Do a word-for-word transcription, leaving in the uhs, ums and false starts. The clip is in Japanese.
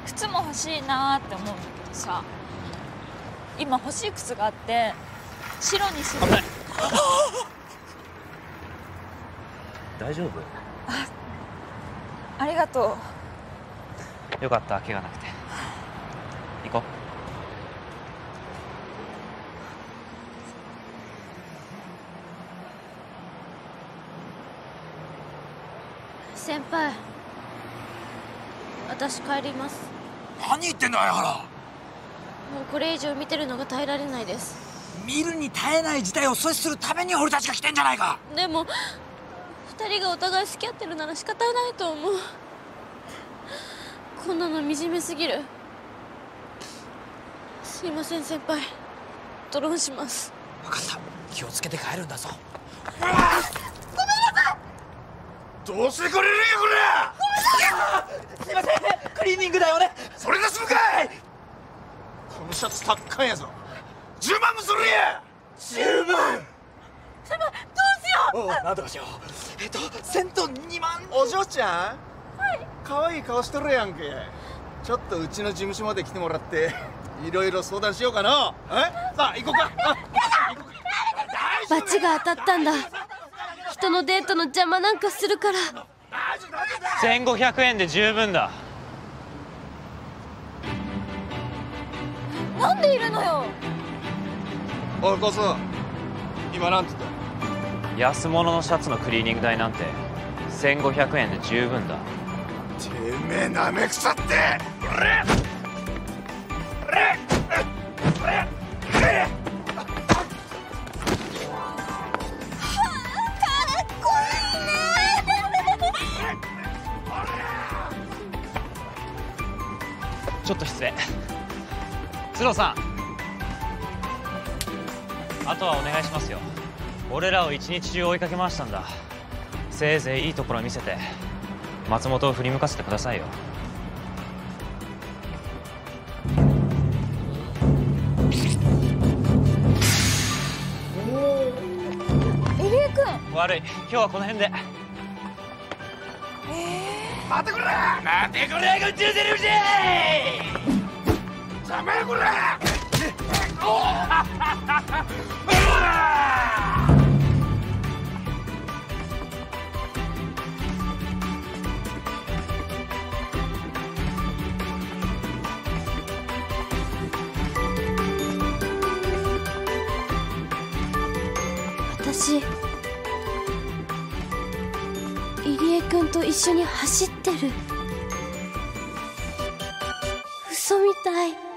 靴も欲しいなーって思うんだけどさ、今欲しい靴があって白にする。 大丈夫？ あ、ありがとう。よかった、怪我なくて。行こう。 先輩、私帰ります。 何言ってんだよ、原。 もうこれ以上見てるのが耐えられないです。 見るに耐えない事態を阻止するために俺たちが来てんじゃないか。 でも二人がお互い好き合ってるなら仕方ないと思う。こんなの惨めすぎる。すいません先輩、ドローンします。 分かった、気をつけて帰るんだぞ。 ごめんなさい。 どうしてくれるんやこれ。すいません、クリーニングだよね。それで済むかい。このシャツ高いんやぞ。じゅうまんもするんや。じゅうまん。 先輩、どうしよう。 おう、なんとかしよう。えっとせんとにまん。 お嬢ちゃん、 はい。 可愛い顔しとるやんけ。ちょっとうちの事務所まで来てもらっていろいろ相談しようかな。え、さあ行こうか。 バチが当たったんだ。人のデートの邪魔なんかするから。 せんごひゃくえんで十分だ。 なんでいるのよ。 おい、こそ今なんて言った？ 安物のシャツのクリーニング代なんてせんごひゃくえんで十分だ。 てめえなめくさって。 ちょっと失礼。鶴尾さん、あとはお願いしますよ。俺らを一日中追いかけ回したんだ。せいぜいいいところ見せて松本を振り向かせてくださいよ。 入江君。 悪い、今日はこの辺で。 待ってくれ。待ってくれ、こっちのセリフじゃい。邪魔やこれ。 私、入江君と一緒に走ってる。嘘みたい。